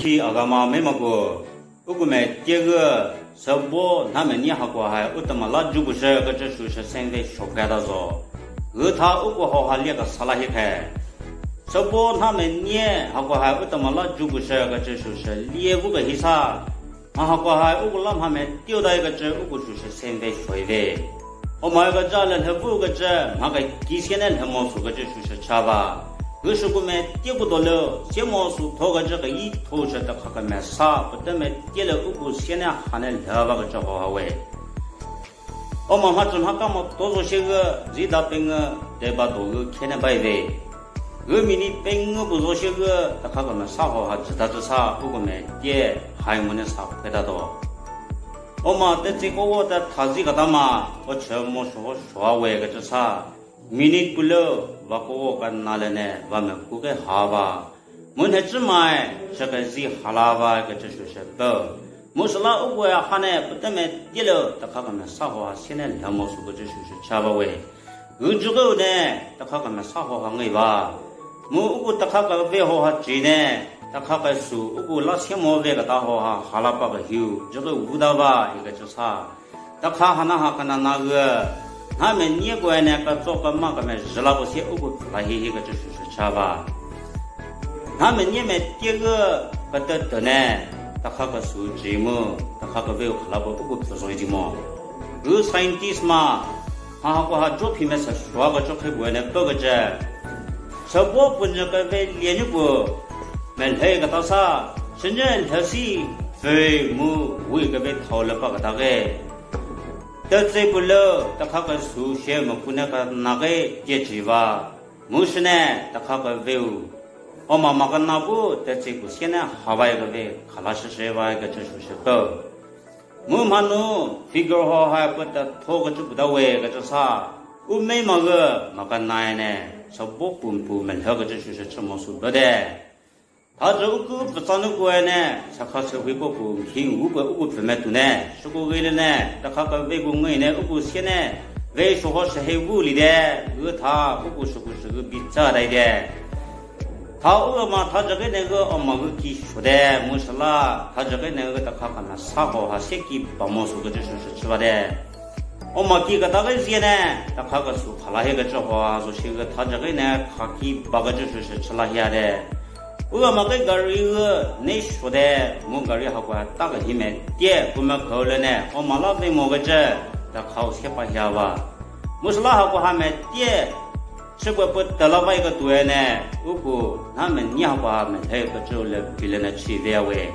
西阿个嘛没么过，我个没第个什么他们你好过还我他妈拉就不是个这属是现在小开的着，而他我个好还列个啥拉些开，什么他们你好过还我他妈拉就不是个这属是列五个黑啥，好过还我个拉他们丢到一个这我个属是现在水的，我买个这了他五个这，那个几千年他毛数个这属是差吧。可是我们跌不到了，些毛数拖个这个一拖着的看个没啥，不等没跌了我现在还能聊那个这好位。我们还正好干嘛多少些个热大病个，对吧？多个看能白的，我们的病个不少些个，他看个没啥好，还知道这啥，我们跌还有没得啥回答到。我们在这个我在他这个大嘛，我全部说为个这啥。minit pula wako kan nalane wame kuke hawa munhe chmai shaka zi halawa ka chu shaba musla uwa hane putame dilo takaka me sawa sine lamo su ka chu chaba we ujugo ne takaka me sawa ngai ba mu ugu takaka ve ho ha ji ne takaka su ugu la chemo ve ka ta ho ha halapa ka hiu jugo uda ba ika chu sa takha hana ha kana na ge他们你过呢个做个嘛个么日了不些我个那些个就是差吧。他们你们第个个的呢，他那个数据么，他那个为那个我个做什么？有 scientist 嘛，他个他作品么是说个做开过呢，不个这，什么不那个为研究过，没那个到啥，甚至他是非么为个为讨论把个大概。得这不了，他那个数学么不那个那个解决吧？没事呢，他那个为我妈妈个那不得这个现在好外个为，看了是外个这属是个，我们弄 figure 好还不得拖个就不到位个这啥？我没么个那个奶呢，说不不门那个这属是什么数不的？他这个不长得过呢，才开始回国不听我准备读呢，是个为了呢，他那个为国爱呢，我现呢，为说好是很无理的，他我是个比较来的，他嘛，他这个那个嘛个技术的，没事啦，他这个那个他看看啥好哈，谁给帮忙说个就是是吧的，我嘛几个大概些呢，他看个书看了一个之后啊，说是个他这个呢，他给把个就是吃了下的。我们个个一个你说的，我个人好过大个里面点我们考了呢，我们那边么个这，他考些把下吧，我是那好过还没点，是不得了外一个对呢，如果他们你好过还没还有个走了别人的区别位，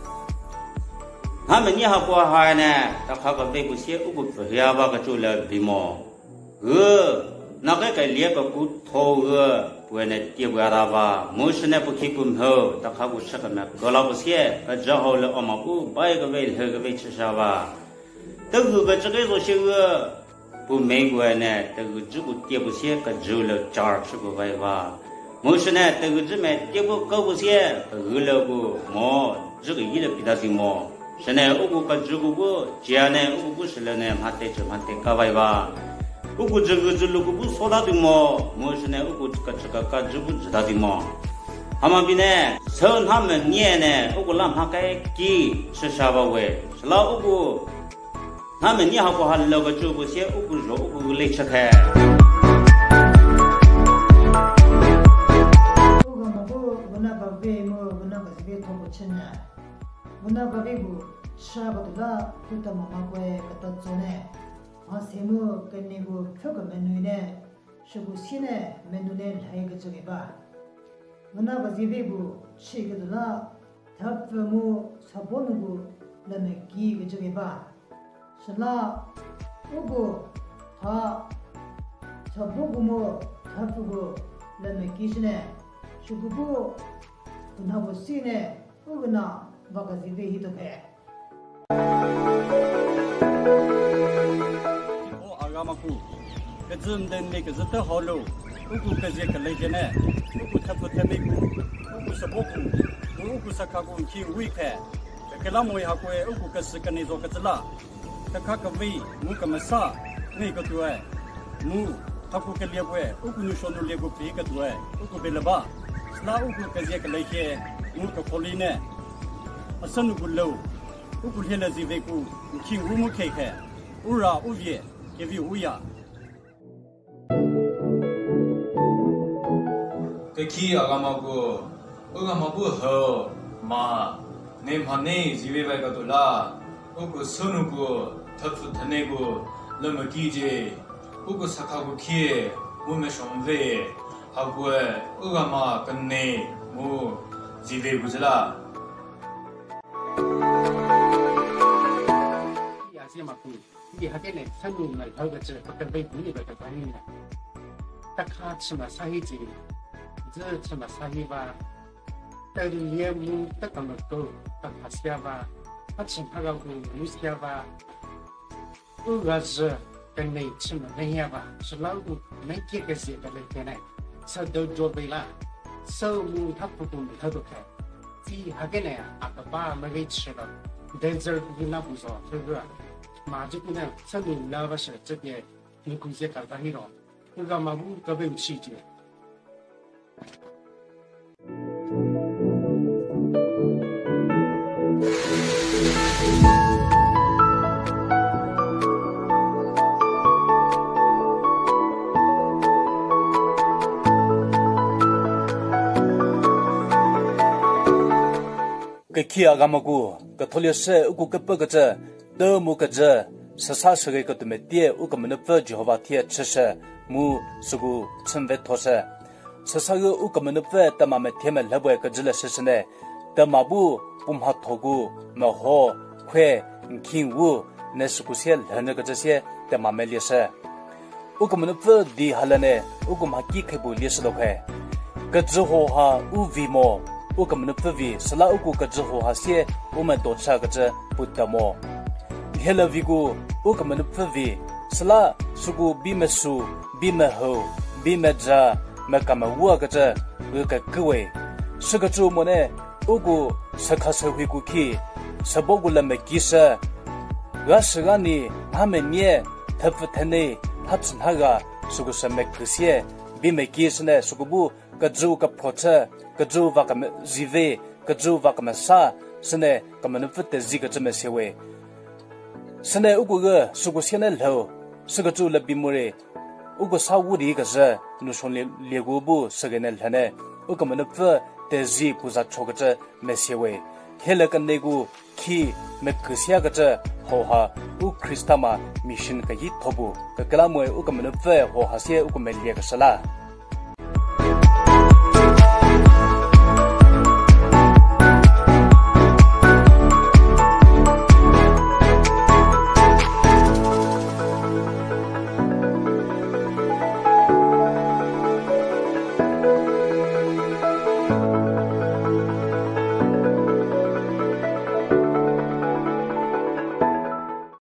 他们你好过还呢，他考个外国些，如果不下吧个走了别么，那个列个骨头不呢跌不下吧？没事呢不去滚后，他考过吃个么？搞了不些，之后了我们不把一个位那个位吃啥吧？这个这个说些个不美国呢，这个跌不些个走了价吃个位吧？没事呢，这个这么跌不搞不些，了不么？这个一了比他什么？是呢，我个这个不，这样呢，我不是了呢，还得搞位吧？我估这个如果不说他的么，没事呢，我估这个知不知道的么？他们比呢，从他们年呢，我估让他该给是啥吧喂？是了，我估他们年好过还那个做不些，我估说我估来吃开。 我那个为么？我那个是为通不清呢？我那个为不啥不得了，就他妈妈过给他做呢。啊，什么跟那个这个门路呢？是个新的门路呢，来个这个吧。我那个这边不吃个的啦，他父母差不多那个那么几个这个吧。是啦，如果他差不多么，他这个那么几是呢？是个不，那个新呢，我个那那个这边一头开。 Maku, kezum dan ni kezeta holo, uku kezia kelejene, uku taputamiku, uku saboku, uku sakaku ki wike, kelamoi hakwe uku kesekani zo kezela, kakakawi mu kamasa, ni ketue, mu haku keliabwe, uku nushonu legu pi ketue, uku belaba, sla uku kezia keleje, mu kepoline, asan ku lo ku hela zi ve ku ki wu mu ke khe ura u ye ke vi u ya cái khi agama bu ho ma nem hane jive vai ka to la uku sunu ku thapfu thane ku lam ki je uku sakha ku khie mu me shom ve ha ku agama kanne mu jive gujla ya sia ma ku ni ha ke ne sanu mai thau ga che ka be ni ba ka ba ni na ta kha chma sa hi ji这什么啥意吧？但是也没得那么多，他下吧，他请他个无下吧，我个是跟你什么那样吧，是老古没几个些的来天呢，啥都做不了，手木他不懂他都开，这还个呢啊个爸没给吃了，在这儿你那不说是不是？马这个呢，上面那个是这边你估计搞到那种，我干嘛不个别去的？ cái kia gama ku cái tholi se ku cái bơ cái这都木个这是啥时个个都没跌我个没那不就好贴吃些木是个成为托些是啥个我个没那不但嘛没贴没来不个这了是是呢但嘛不嘛托个嘛好快听我那是个些人那个这些但嘛没历史我个没那不的哈了呢我个嘛几开不历史都快个之后哈我为么我根本不为是老古个之后哈些我们多吃个这不得么黑了为古我根本不为是老是古比么熟比么厚比么着么干么我个这我个各位是个周末呢我古是看社会古去是包括了么其实我是个呢他们呢他不他呢他真那个是个什么个些比么其实呢是个不个周个破车个州话咁日为个州话咁啥是呢咁能不得这个这么些位是呢如果个是个现在楼是个州了比么嘞如果啥屋里个是你说列过不是个呢呢我咁能不得这不是错个这么些位现在跟那个去me个些个这好哈我 Krista 嘛 mission 个一头部个那么我咁能不好哈些我们列个是啦